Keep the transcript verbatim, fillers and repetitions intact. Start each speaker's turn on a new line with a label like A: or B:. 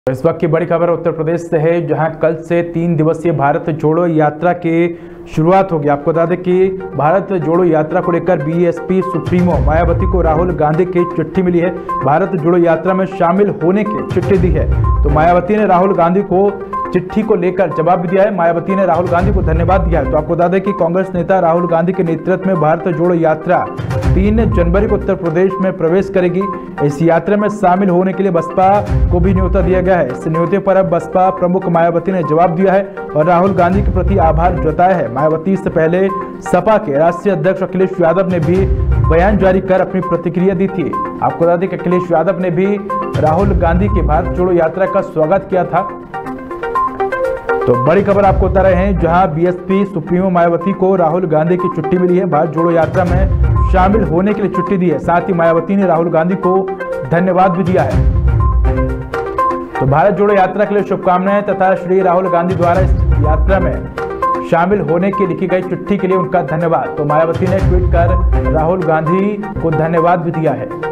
A: इस वक्त की बड़ी खबर उत्तर प्रदेश से है, जहां कल से तीन दिवसीय भारत जोड़ो यात्रा की शुरुआत होगी। आपको बता दें कि भारत जोड़ो यात्रा को लेकर बीएसपी सुप्रीमो मायावती को राहुल गांधी की चिट्ठी मिली है। भारत जोड़ो यात्रा में शामिल होने की चिट्ठी दी है, तो मायावती ने राहुल गांधी को चिट्ठी को लेकर जवाब भी दिया है। मायावती ने राहुल गांधी को धन्यवाद दिया है। तो आपको बता दें कि कांग्रेस नेता राहुल गांधी के नेतृत्व में भारत जोड़ो यात्रा तीन जनवरी को उत्तर प्रदेश में प्रवेश करेगी। इस यात्रा में शामिल होने के लिए बसपा को भी न्योता दिया गया है। इस न्योते पर अब बसपा प्रमुख मायावती ने जवाब दिया है और राहुल गांधी के प्रति आभार जताया है। मायावती इससे पहले सपा के राष्ट्रीय अध्यक्ष अखिलेश यादव ने भी बयान जारी कर अपनी प्रतिक्रिया दी थी। आपको बता दें कि अखिलेश यादव ने भी राहुल गांधी के भारत जोड़ो यात्रा का स्वागत किया था। तो बड़ी खबर आपको बता रहे हैं, जहां बीएसपी सुप्रीमो मायावती को राहुल गांधी की चिट्ठी मिली है। भारत जोड़ो यात्रा में शामिल होने के लिए चिट्ठी दी है। साथ ही मायावती ने राहुल गांधी को धन्यवाद भी दिया है। तो भारत जोड़ो यात्रा के लिए शुभकामनाएं तथा श्री राहुल गांधी द्वारा इस यात्रा में शामिल होने की लिखी गई चिट्ठी के लिए उनका धन्यवाद। तो मायावती ने ट्वीट कर राहुल गांधी को धन्यवाद भी दिया है।